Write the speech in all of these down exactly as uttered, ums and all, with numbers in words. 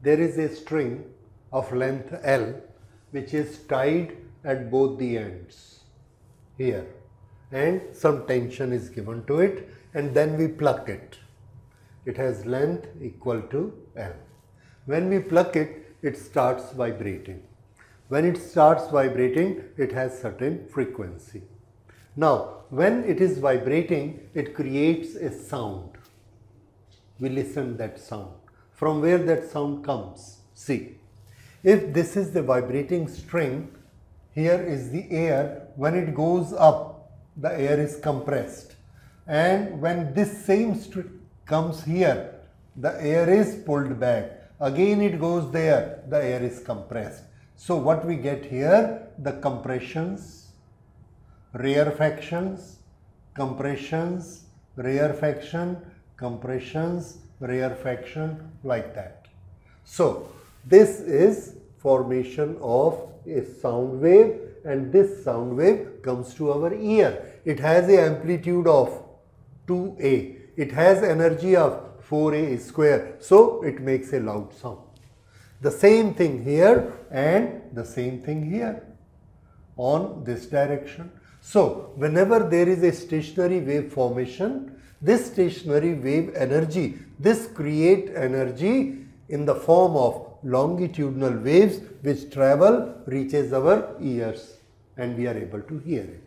there is a string of length L which is tied at both the ends here, and some tension is given to it, and then we pluck it. It has length equal to L. When we pluck it, it starts vibrating. When it starts vibrating, it has certain frequency. Now, when it is vibrating, it creates a sound. We listen that sound. From where that sound comes? See, if this is the vibrating string, here is the air. When it goes up, the air is compressed. And when this same string comes here, the air is pulled back. Again it goes there, the air is compressed. So what we get here, the compressions, rarefactions, compressions, rarefaction, compressions, rarefaction, like that. So this is formation of a sound wave, and this sound wave comes to our ear. It has an amplitude of two A. It has energy of four A square. So it makes a loud sound. The same thing here and the same thing here on this direction. So whenever there is a stationary wave formation, this stationary wave energy, this create energy in the form of longitudinal waves which travel, reaches our ears, and we are able to hear it.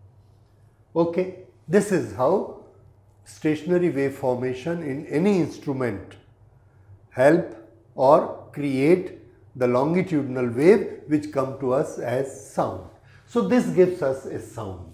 Okay, this is how stationary wave formation in any instrument help or create the longitudinal wave which come to us as sound. So this gives us a sound.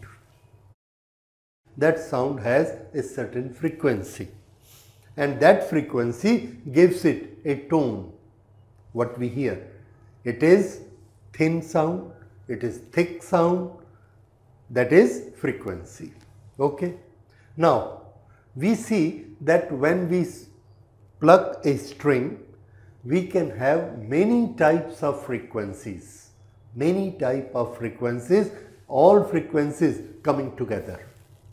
That sound has a certain frequency, and that frequency gives it a tone. What we hear, it is thin sound, it is thick sound, that is frequency. Okay. Now we see that when we pluck a string, we can have many types of frequencies, many type of frequencies, all frequencies coming together.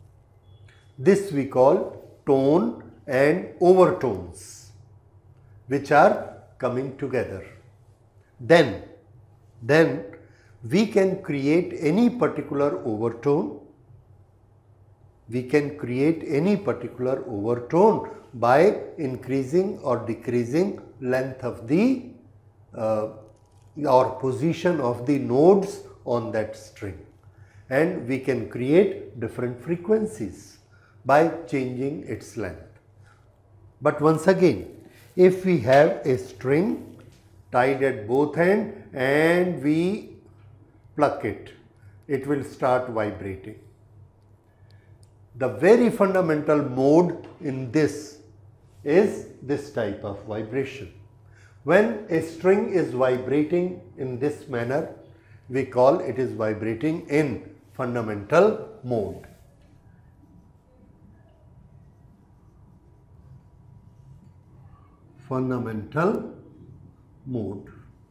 This we call tone and overtones, which are coming together. Then, then we can create any particular overtone. We can create any particular overtone by increasing or decreasing length of the uh, or position of the nodes on that string, and we can create different frequencies by changing its length. But once again, if we have a string tied at both ends and we pluck it, it will start vibrating. The very fundamental mode in this is this type of vibration. When a string is vibrating in this manner, we call it is vibrating in fundamental mode. Fundamental mode.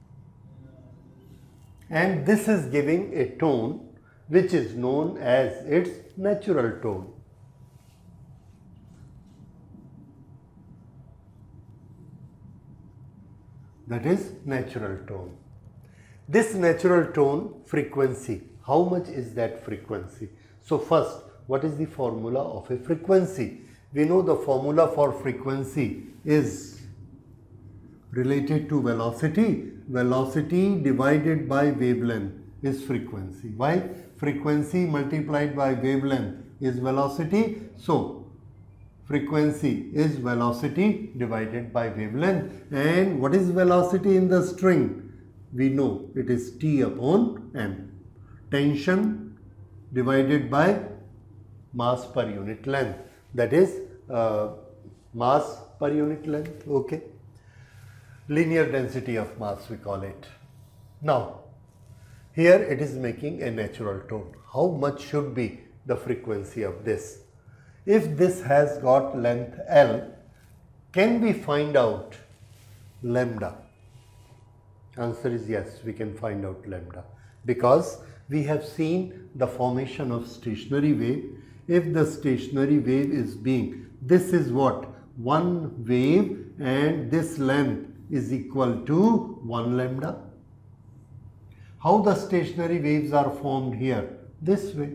And this is giving a tone which is known as its natural tone. That is natural tone. This natural tone frequency, how much is that frequency? So first, what is the formula of a frequency? We know the formula for frequency is related to velocity. Velocity divided by wavelength is frequency. Why? Frequency multiplied by wavelength is velocity. So frequency is velocity divided by wavelength. And what is velocity in the string? We know it is T upon M. Tension divided by mass per unit length. That is uh, mass per unit length. Okay. Linear density of mass we call it. Now, here it is making a natural tone. How much should be the frequency of this? If this has got length L, can we find out lambda? Answer is yes, we can find out lambda, because we have seen the formation of stationary wave. If the stationary wave is being, this is what? One wave, and this length is equal to one lambda. How the stationary waves are formed here? This way.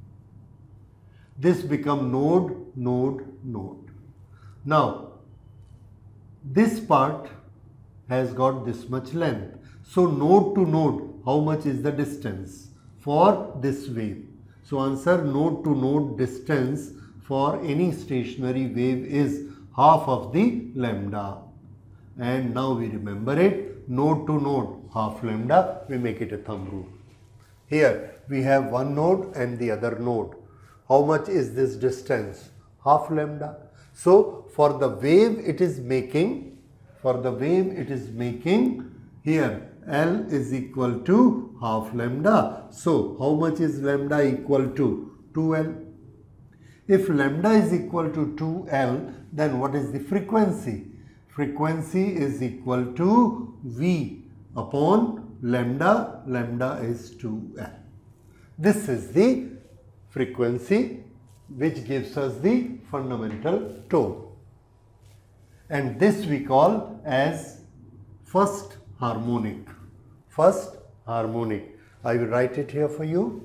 This become node, node, node. Now, this part has got this much length. So, node to node, how much is the distance for this wave? So, answer node to node distance for any stationary wave is half of the lambda. And now we remember it, node to node, half lambda, we make it a thumb rule. Here we have one node and the other node. How much is this distance? Half lambda. So, for the wave it is making, for the wave it is making, here L is equal to half lambda. So, how much is lambda equal to? two L. If lambda is equal to two L, then what is the frequency? Frequency is equal to V upon lambda, lambda is two L. This is the frequency which gives us the fundamental tone. And this we call as first harmonic. First harmonic. I will write it here for you.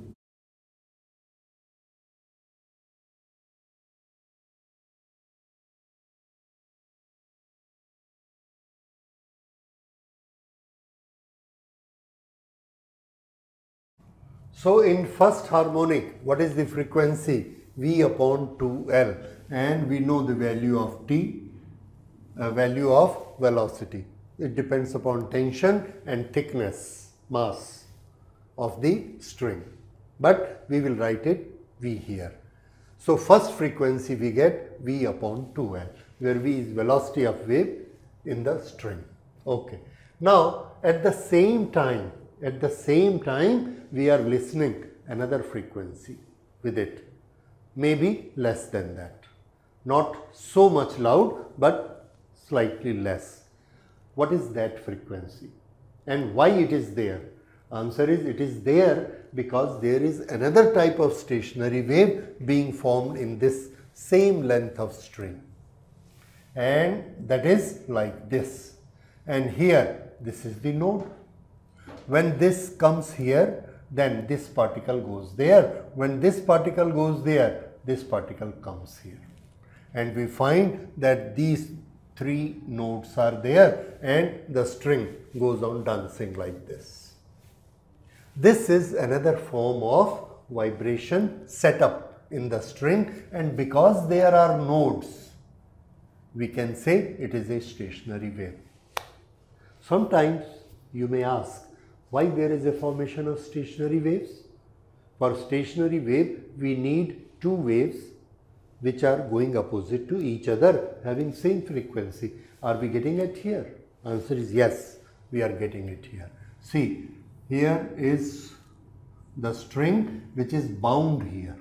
So, in first harmonic, what is the frequency? V upon two L, and we know the value of T, uh, value of velocity. It depends upon tension and thickness, mass of the string, but we will write it V here. So, first frequency we get V upon two L, where V is velocity of wave in the string. Okay. Now, at the same time, at the same time we are listening another frequency with it, maybe less than that, not so much loud but slightly less. What is that frequency and why it is there? Answer is, it is there because there is another type of stationary wave being formed in this same length of string, and that is like this, and here this is the node. When this comes here, then this particle goes there. When this particle goes there, this particle comes here. And we find that these three nodes are there and the string goes on dancing like this. This is another form of vibration set up in the string, and because there are nodes, we can say it is a stationary wave. Sometimes you may ask, why there is a formation of stationary waves? For stationary wave, we need two waves which are going opposite to each other, having same frequency. Are we getting it here? Answer is yes, we are getting it here. See, here is the string which is bound here.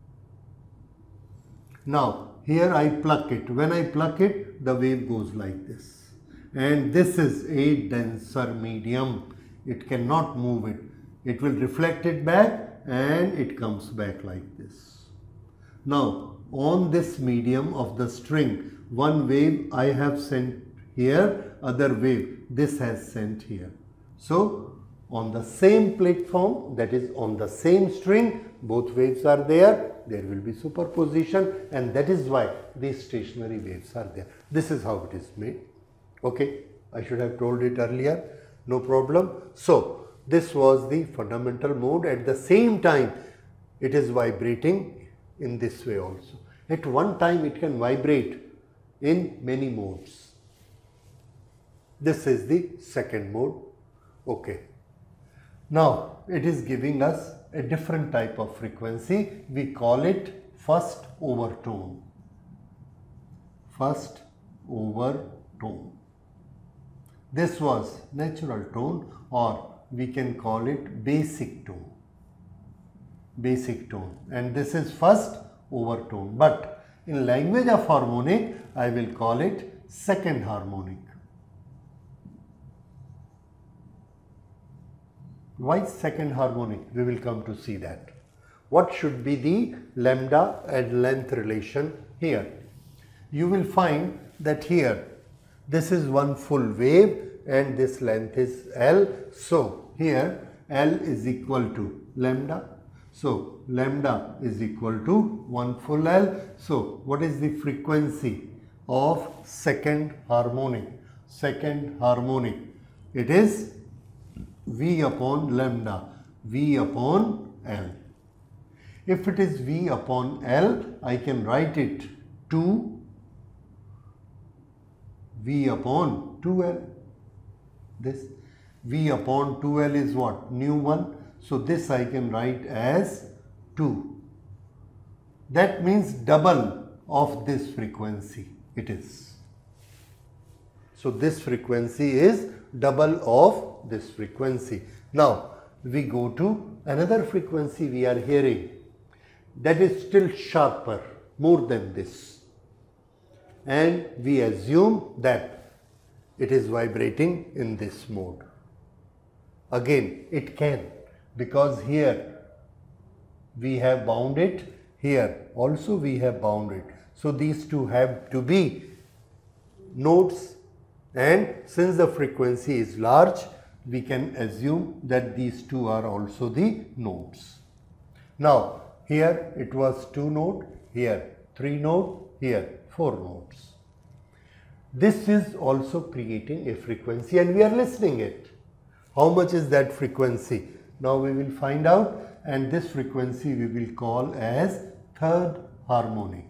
Now, here I pluck it. When I pluck it, the wave goes like this. And this is a denser medium. It cannot move it. It will reflect it back and it comes back like this. Now, on this medium of the string, one wave I have sent here, other wave this has sent here. So, on the same platform, that is on the same string, both waves are there, there will be superposition, and that is why these stationary waves are there. This is how it is made. Okay, I should have told it earlier. No problem. So, this was the fundamental mode. At the same time, it is vibrating in this way also. At one time, it can vibrate in many modes. This is the second mode. Okay. Now, it is giving us a different type of frequency. We call it first overtone. First overtone. This was natural tone, or we can call it basic tone. Basic tone, and this is first overtone, but in language of harmonic I will call it second harmonic. Why second harmonic? We will come to see that. What should be the lambda and length relation here? You will find that here This is one full wave and this length is L. So here L is equal to lambda. So lambda is equal to one full L. So what is the frequency of second harmonic? Second harmonic, it is V upon lambda, V upon L. If it is V upon L, I can write it two V upon two L. This V upon two L is what? Nu one. So this I can write as two. That means double of this frequency it is. So this frequency is double of this frequency. Now we go to another frequency we are hearing that is still sharper, more than this. And we assume that it is vibrating in this mode. Again, it can, because here we have bound it, here also we have bound it. So these two have to be nodes, and since the frequency is large, we can assume that these two are also the nodes. Now here it was two node, here three node, here four nodes. This is also creating a frequency and we are listening it. How much is that frequency? Now we will find out, and this frequency we will call as third harmonic.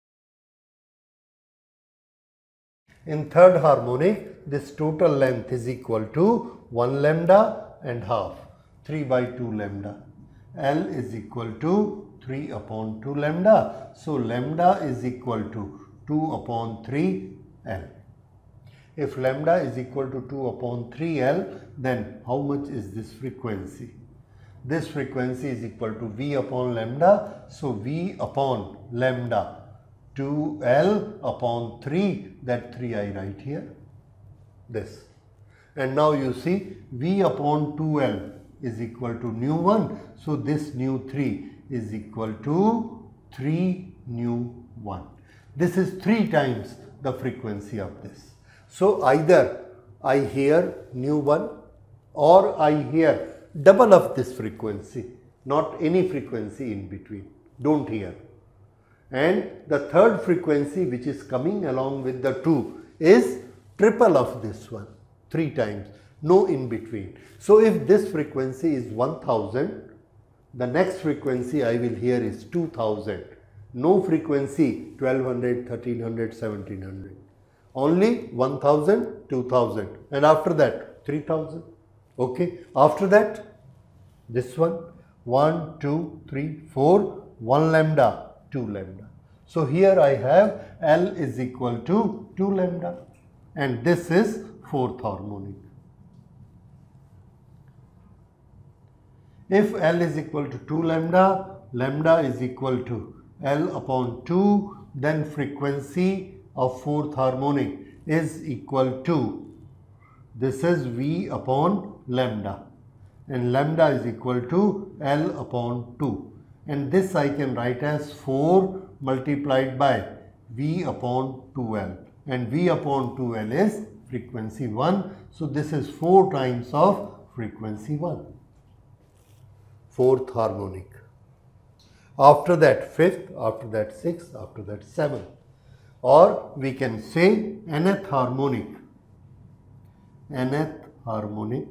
In third harmonic, this total length is equal to one lambda and half, three by two lambda. L is equal to three upon two lambda. So lambda is equal to two upon three L. If lambda is equal to two upon three L, then how much is this frequency? This frequency is equal to V upon lambda. So V upon lambda, two L upon three, that three I write here, this. And now you see V upon two L is equal to nu one. So this nu three is equal to three nu one. This is three times the frequency of this. So either I hear nu one or I hear double of this frequency, not any frequency in between. Don't hear. And the third frequency which is coming along with the two is triple of this one, three times, no in between. So if this frequency is one thousand, the next frequency I will hear is two thousand. No frequency twelve hundred, thirteen hundred, seventeen hundred. Only one thousand, two thousand, and after that three thousand. Okay. After that, this one, one, two, three, four, one lambda, two lambda. So here I have L is equal to two lambda, and this is fourth harmonic. If L is equal to two lambda, lambda is equal to L upon two, then frequency of fourth harmonic is equal to, this is V upon lambda, and lambda is equal to L upon two, and this I can write as four multiplied by V upon two L, and V upon two L is frequency one. So this is four times of frequency one, fourth harmonic. After that fifth, after that sixth, after that seventh. Or we can say nth harmonic. Nth harmonic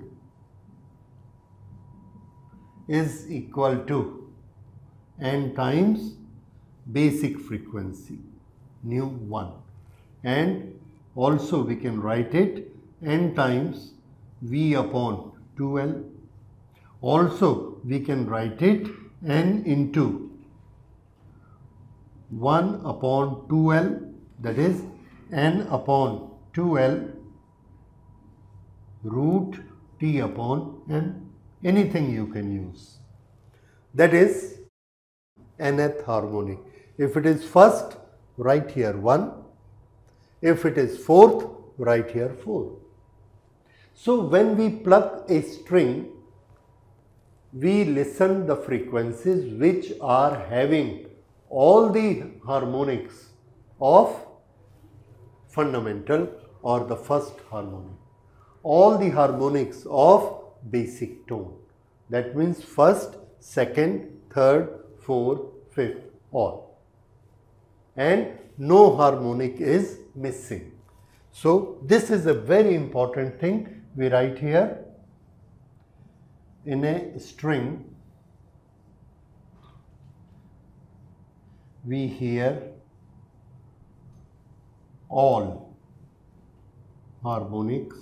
is equal to n times basic frequency, nu one. And also we can write it n times V upon two L. Also we can write it n into one upon two L, that is n upon two L root T upon n, anything you can use. That is nth harmonic. If it is first, write here one. If it is fourth, write here four. So when we pluck a string, we listen the frequencies which are having all the harmonics of fundamental or the first harmonic. All the harmonics of basic tone. That means first, second, third, fourth, fifth, all. And no harmonic is missing. So this is a very important thing we write here. In a string, we hear all harmonics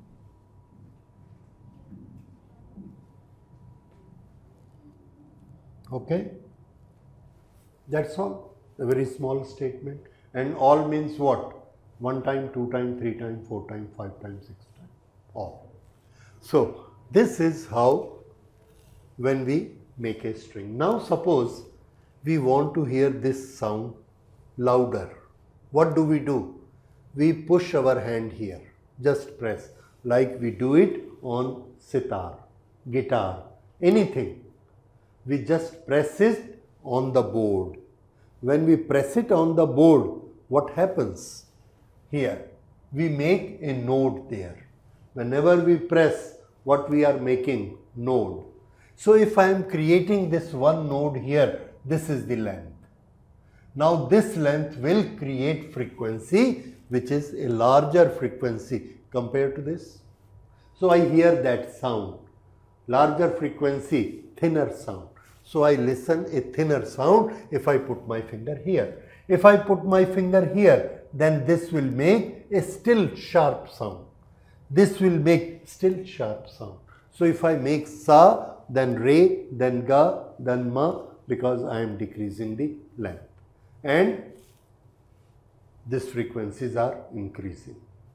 okay, that's all, a very small statement. And all means what? One time, two time, three time, four time, five time, six time, all. So this is how when we make a string. Now suppose we want to hear this sound louder. What do we do? We push our hand here, just press, like we do it on sitar, guitar, anything. We just press it on the board. When we press it on the board, what happens? Here, we make a note there. Whenever we press, what we are making? Node. So if I am creating this one node here, this is the length. Now this length will create frequency, which is a larger frequency compared to this. So I hear that sound, larger frequency, thinner sound. So I listen a thinner sound if I put my finger here. If I put my finger here, then this will make a still sharp sound. This will make still sharp sound. So if I make sa, then re, then ga, then ma, because I am decreasing the length. And these frequencies are increasing.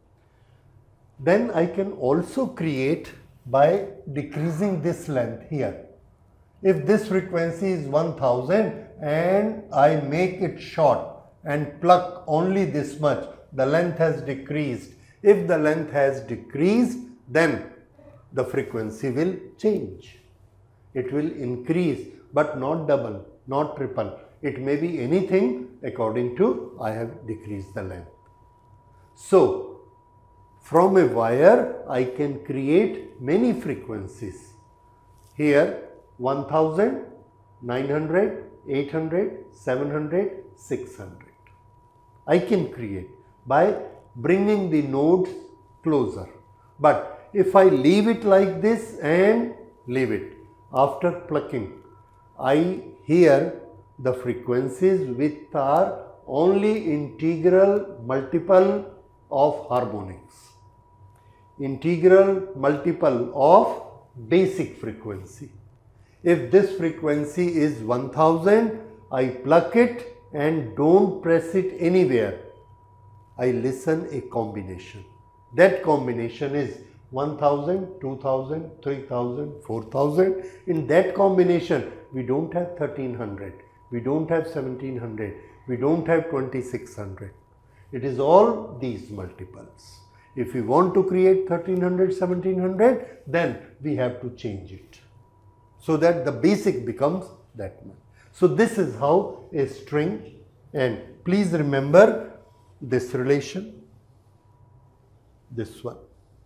Then I can also create by decreasing this length here. If this frequency is one thousand and I make it short and pluck only this much, the length has decreased. If the length has decreased, then the frequency will change. It will increase, but not double, not triple. It may be anything according to I have decreased the length. So, from a wire, I can create many frequencies. Here, one thousand, nine hundred, eight hundred, seven hundred, six hundred. I can create by bringing the nodes closer. But if I leave it like this and leave it, after plucking, I hear the frequencies which are only integral multiple of harmonics, integral multiple of basic frequency. If this frequency is one thousand, I pluck it and don't press it anywhere. I listen a combination. That combination is one thousand, two thousand, three thousand, four thousand. In that combination, we don't have thirteen hundred, we don't have seventeen hundred, we don't have twenty-six hundred. It is all these multiples. If we want to create thirteen hundred, seventeen hundred, then we have to change it, so that the basic becomes that much. So this is how a string, and please remember this relation, this one.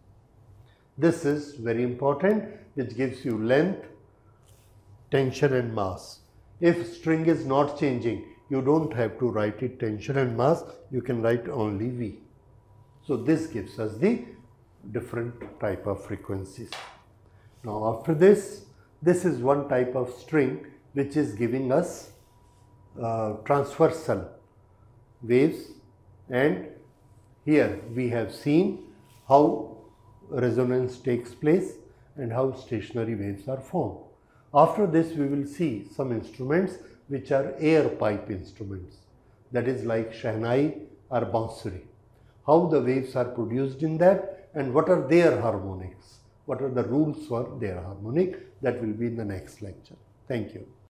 This is very important, which gives you length, tension and mass. If string is not changing, you don't have to write it tension and mass, you can write only V. So this gives us the different type of frequencies. Now after this, this is one type of string which is giving us uh, transversal waves, and here we have seen how resonance takes place and how stationary waves are formed. After this we will see some instruments which are air pipe instruments, that is like Shehnai or Bansuri. How the waves are produced in that and what are their harmonics, what are the rules for their harmonic, that will be in the next lecture. Thank you.